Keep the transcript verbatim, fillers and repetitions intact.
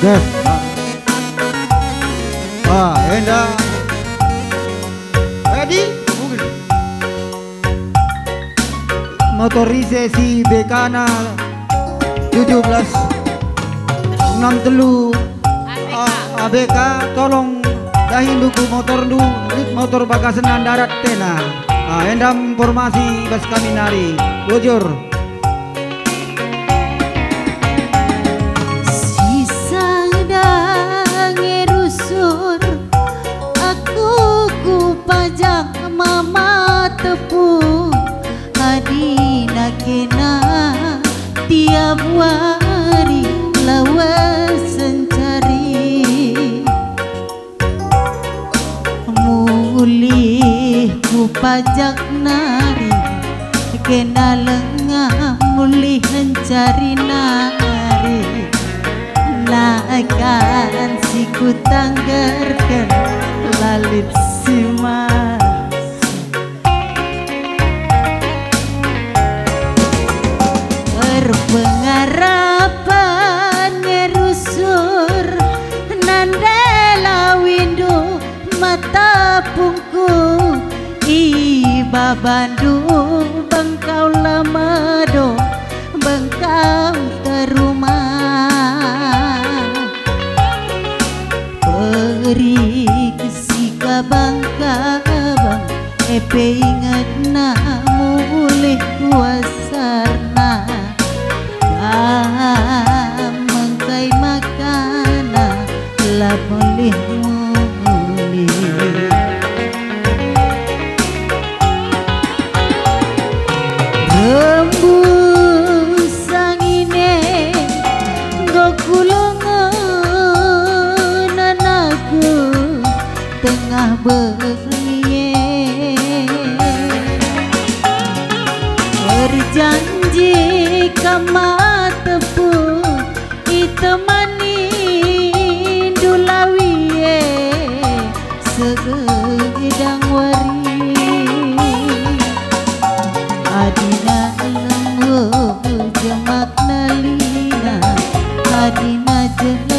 Yes. Ah, Enda. Ready? Mungkin. Motorisasi Bekana tujuh belas enam telu A B K tolong dahin duku motor du motor bagasenan darat tena. Ah, endam informasi bas kami nari. Bujur. Sisa dange rusur aku ku pajak mama tepung hadina kena tiap hari lawas sencari mulih ku pajak nari kena lengah mulih mencari nari na akan si ku tanggarkan lalit simas berpengarapan ngerusur nandela windu mata pungku iba Bandung bengkau lama do bengkau ke rumah beri kesika bangka-bang epe ingat na mulih kuasarna mengkai makana lah mulih mulih rembus angine gokulungan anakku tengah berliye berjanji kama tepung itemani dulawiye segedang wari adina lembu jemak nalina adina jemak